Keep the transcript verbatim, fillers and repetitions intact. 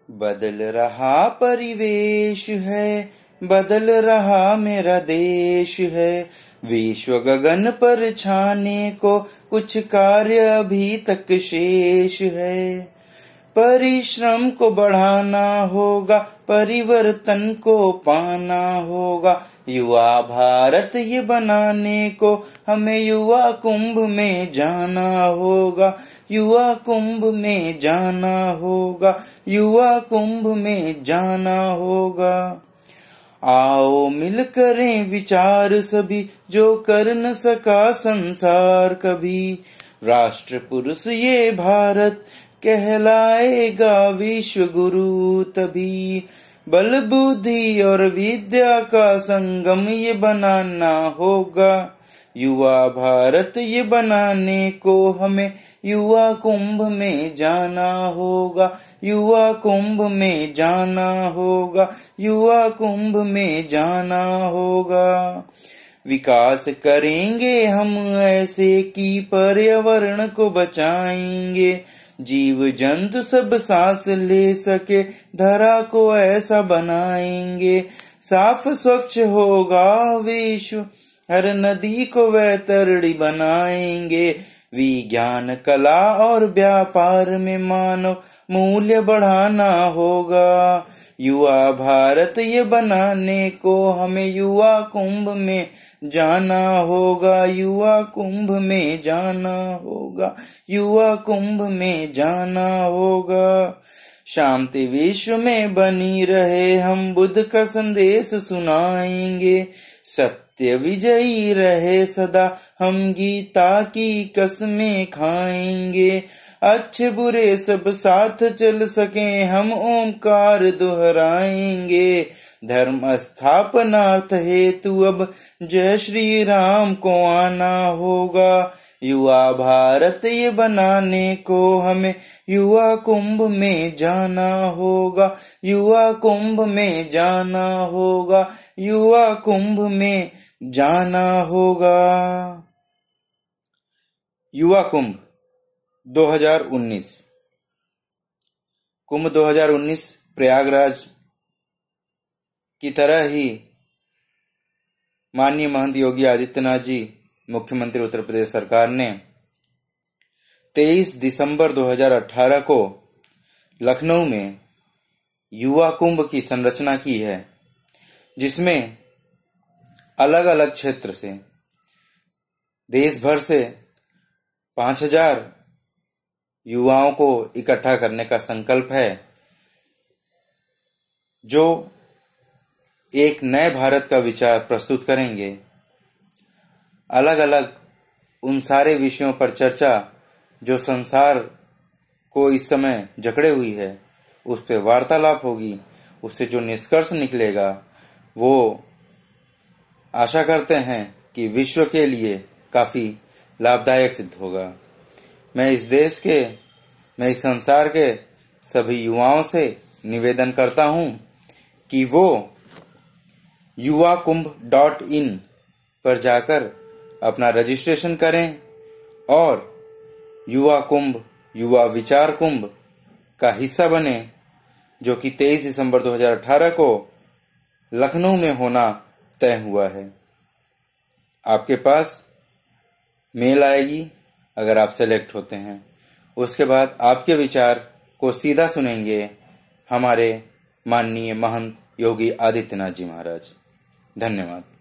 बदल रहा परिवेश है, बदल रहा मेरा देश है। विश्व गगन पर छाने को कुछ कार्य अभी तक शेष है। परिश्रम को बढ़ाना होगा, परिवर्तन को पाना होगा। युवा भारत ये बनाने को हमें युवा कुंभ में जाना होगा। युवा कुंभ में जाना होगा, युवा कुंभ में जाना होगा। आओ मिल करें विचार सभी, जो कर न सका संसार कभी। राष्ट्र पुरुष ये भारत कहलाएगा विश्व गुरु तभी। बल बुद्धि और विद्या का संगम ये बनाना होगा। युवा भारत ये बनाने को हमें युवा कुंभ में जाना होगा। युवा कुंभ में जाना होगा, युवा कुंभ में जाना होगा। विकास करेंगे हम ऐसे कि पर्यावरण को बचाएंगे। जीव जंतु सब सांस ले सके, धरा को ऐसा बनाएंगे। साफ स्वच्छ होगा विश्व, हर नदी को वैतरणी बनाएंगे। विज्ञान कला और व्यापार में मानव मूल्य बढ़ाना होगा। युवा भारत ये बनाने को हमें युवा कुंभ में जाना होगा। युवा कुंभ में जाना होगा, युवा कुंभ में जाना होगा। शांति विश्व में बनी रहे, हम बुद्ध का संदेश सुनाएंगे। सत्य विजयी रहे सदा, हम गीता की कसमें खाएंगे। अच्छे बुरे सब साथ चल सके, हम ओमकार दोहराएंगे। धर्म स्थापनार्थ हेतु अब जय श्री राम को आना होगा। युवा भारत ये बनाने को हमें युवा कुंभ में जाना होगा। युवा कुंभ में जाना होगा, युवा कुंभ में जाना होगा। युवा कुंभ दो हज़ार उन्नीस। कुंभ दो हज़ार उन्नीस प्रयागराज की तरह ही माननीय महंत योगी आदित्यनाथ जी, मुख्यमंत्री उत्तर प्रदेश सरकार ने तेईस दिसंबर दो हज़ार अठारह को लखनऊ में युवा कुंभ की संरचना की है, जिसमें अलग अलग क्षेत्र से, देश भर से पांच हजार युवाओं को इकट्ठा करने का संकल्प है, जो एक नए भारत का विचार प्रस्तुत करेंगे। अलग अलग उन सारे विषयों पर चर्चा जो संसार को इस समय जकड़े हुई है, उस पर वार्तालाप होगी। उससे जो निष्कर्ष निकलेगा वो आशा करते हैं कि विश्व के लिए काफी लाभदायक सिद्ध होगा। मैं इस देश के, मैं इस संसार के सभी युवाओं से निवेदन करता हूं कि वो युवा कुंभ डॉट इन पर जाकर अपना रजिस्ट्रेशन करें और युवा कुंभ, युवा विचार कुंभ का हिस्सा बने, जो कि तेईस दिसंबर दो हज़ार अठारह को लखनऊ में होना तय हुआ है। आपके पास मेल आएगी अगर आप सेलेक्ट होते हैं। उसके बाद आपके विचार को सीधा सुनेंगे हमारे माननीय महंत योगी आदित्यनाथ जी महाराज। धन्यवाद।